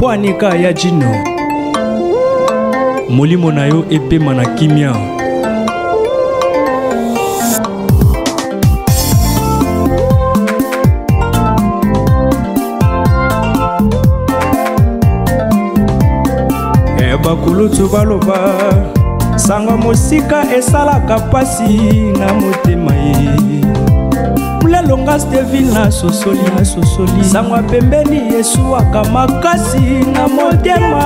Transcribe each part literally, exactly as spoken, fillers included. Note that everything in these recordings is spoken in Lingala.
kwanika ya jino molimo na yo epema na kimia. Bakulutu baloba sanga mosika esalaka pasi na motema ye mulelonga Stevin na sosoli na sosoli sanga pembeni yesuwaka makasi na motema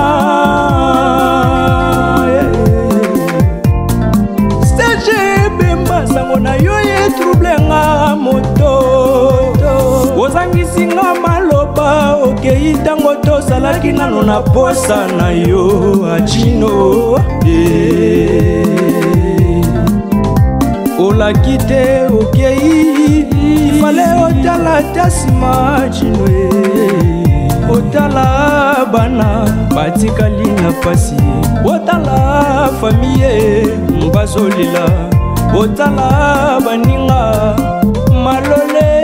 Serge Bemba sango na yo ye trouble nga moto ozangisinga maloba okei tango tozalaki nano na posa na yo ajino olaki te okei fale otala tasima ajino otala bana batikali na pasi otala famiye mbazolila otala baninga malole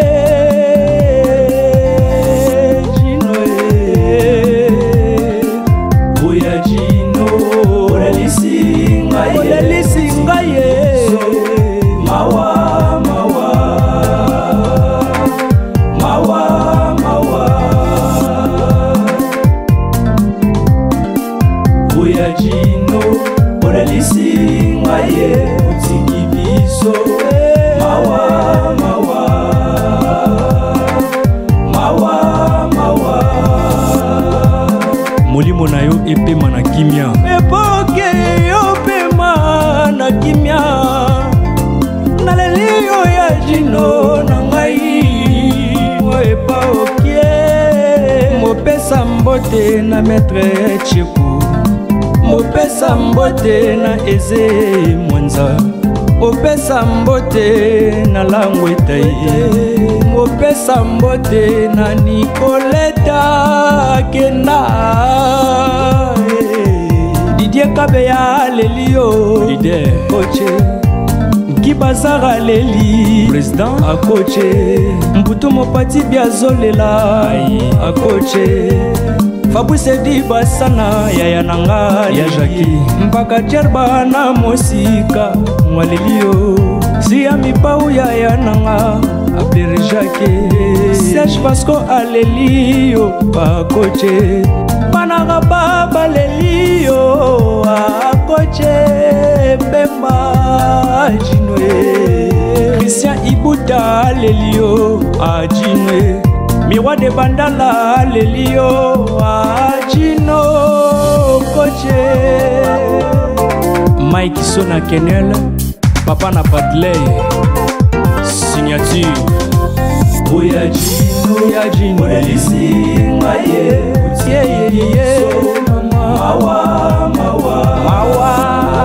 molimo na yo epema na kimia epoke yo pema na kimia naleli yo ya jino na ngai epa okie mopesa mbote na maître Tchekou mopesa mbote na Eze Mwanza opesa mbote na Langweta mopesa mbote na Nicoleta Kenda Didier Kabeya Lelio leader coach Kibazara Leli président a coaché Mbutu Mopati Biazolela a coaché Fabrice Dibasana Yaya Nanga ya Jackie mpaka Cherba na Mosika Mwalelio Sia Mipau Yaya Nanga Abder Jackie Serge Vasco Alelio pa coaché Panara Baba Lelio a coaché Bemba Jinwe Christian Ibuta Lelio a Jinwe Miwa de Bandala Lelio Ajino Koche Mike Sona Kenel Papa na Padley Signature Oya Jino Ya Jino Olelisi Ngaye Utie ye ye Mawa Mawa Mawa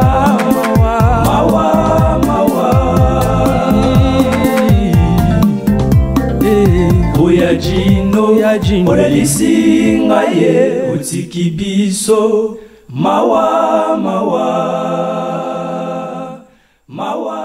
Jino ya jino olelisi ngaye utiki biso mawa mawa mawa